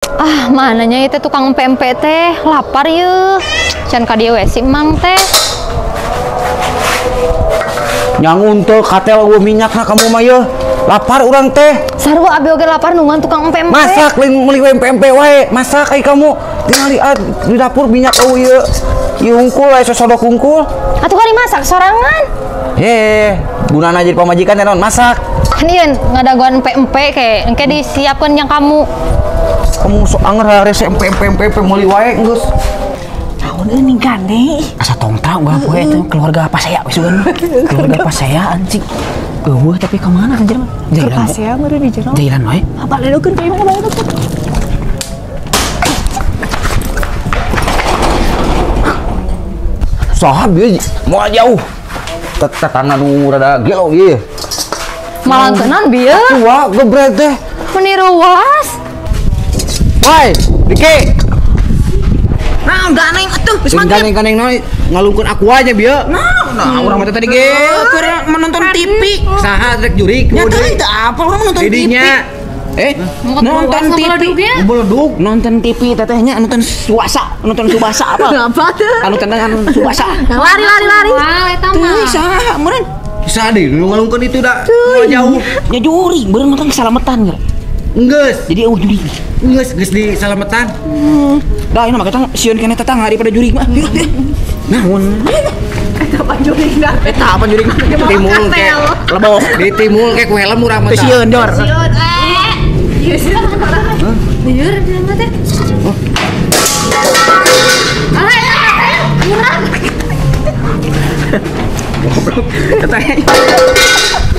Ah, mananya itu tukang pempek teh, lapar ye. Can ka dieu we si Mang teh. Nyangun teh katel eueuh minyakna kamu mah ye. Lapar urang teh. Sarua abi oge lapar nungan tukang pempek. Masak lain meuli pempek wae. Masak ai kamu. Tinggal di dapur minyak eueuh ye. Ieu hungkul aya sosodok hungkul. Atuh kali masak sorangan. Gunana jadi pamajikan teh naon masak. Kan ieu ngadaguan pempek engke disiapkeun yang kamu. Kamu sok anger resep pempek meuli wae geus. Naon ini gane? Asa tongtra ulah poe teh keluarga Pasea we sugan. Keluarga Pasea anjing. Eueuh tapi ka mana anjir? Jailan. Pasea meureun di jero. Jailan wae. Baledokeun ka imah baledokeun. Saha bieu moal jauh. Tetangga nu rada gelo ieu. Malangkeunan bieu. Tua gebret teh. Meniruas. Woi, Diki. Naon gane atuh geus Sing mangkep. ganeng-ganeng ngalungkeun aku aja bieu. Nah, Urang mah tadi ge keur menonton TV. saha rek jurik. Nya teh teu apa urang menonton TV. Didinya. Nonton TV. Beledug. Nonton TV tetehnya nonton subasa apa? Apa tuh? Anu tendangan subasa. Lari. Wah, eta Teuing mah. saha meureun? Bisa deh, lu ngalungkeun itu dah. Moal jauh. Nya juri, meureun nonton kesalametan geus. Enggeus. Jadi juri. Geus di salametan. Dah ini mah kita sieun keneh tetangga daripada juri mah. Naon? Eta apa juri? Timul ke lebok di timul ke ku helm urang mah. Sieun jor. Lieur bilang teh. Teteh.